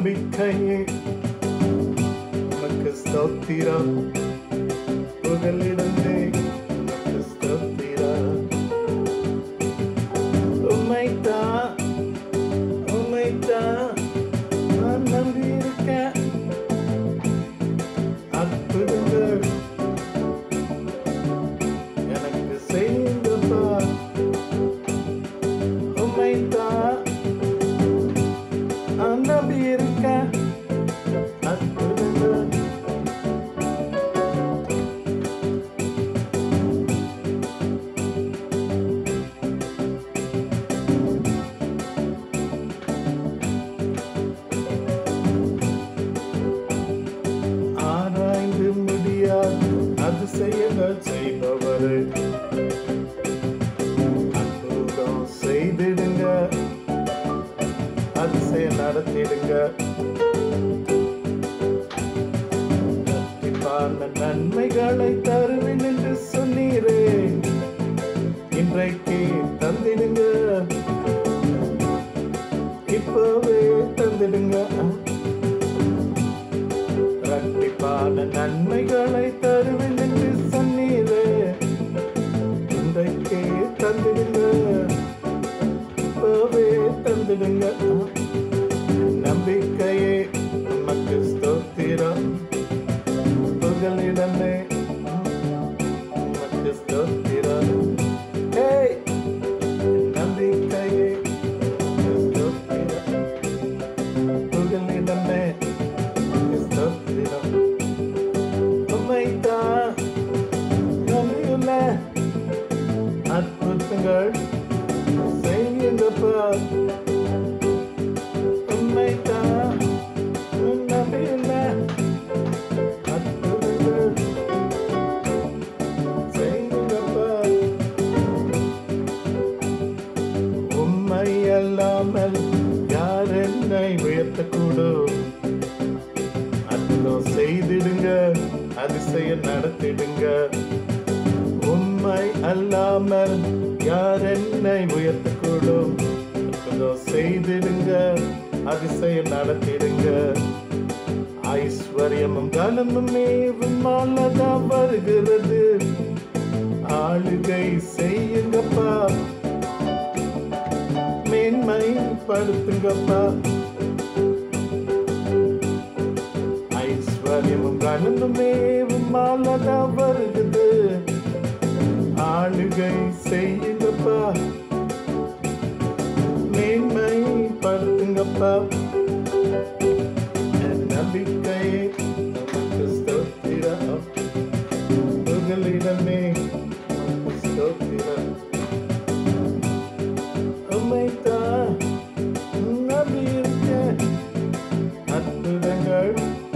நம்பிக்கையே உமக்கு ஸ்தோத்திரம் புகலிடமே உமக்கு ஸ்தோத்திரம் உம்மைத்தான் நான் நம்பியிருக்கேன் அற்புதங்கள் எனக்கு செய்யுங்கப்பா உம்மைத்தான் நான் நம்பியிருக்கேன் அற்புதங்கள் ஆராய்ந்து முடியாது அதிசயங்கள் செய்பவரே அற்புதம் செய்திடுங்க அதிசயம் நடத்திடுங்க இரட்டிப்பான நன்மைகளை தருவேன் என்று சொன்னீரே இன்றைக்கு தந்திடுங்க இப்பவே தந்திடுங்க இரட்டிப்பான நன்மைகளை தருவேன் என்று சொன்னீரே இன்றைக்கு தந்திடுங்க இப்பவே தந்திடுங்க நம்பிக்கையே உமக்கு ஸ்தோத்திரம் புகலிடமே உமக்கு ஸ்தோத்திரம் ஏய் நம்பிக்கையே உமக்கு ஸ்தோத்திரம் புகலிடமே உமக்கு ஸ்தோத்திரம் உம்மைத்தான் நம்பியுள்ள அற்புதங்கள் செய்யுங்கப்பா உம்மைத்தான் நம்பியுள்ள அற்புதங்கள் செய்யுங்கப்பா உம்மை அல்லாமல் யார் என்னை உயர்த்தக்கூடும் அற்புதம் செய்திடுங்க அதிசயம் நடத்திடுங்க உம்மை அல்லாமல் யார் என்னை உயர்த்தக்கூடும் அற்புதம் செய்திடுங்க அதிசயம் நடத்திடுங்க ஐஸ்வர்யமும் கனமுமே உம்மாலதா வருகிறது ஆளுகை செய்யுங்கப்பா மேன்மை படுத்துங்கப்பா ஐஸ்வர்யமும் கனமுமே உம்மாலதா வருகிறது ஆளுகை செய்யுங்கப்பா மேன்மை படுத்துங்கப்பா நம்பிக்கையே நமக்கு ஸ்தோத்திரம் புகலிடமே நமக்கு ஸ்தோத்திரம் உம்மைத்தான் நம்பியிருக்கேன் அற்புதங்கள்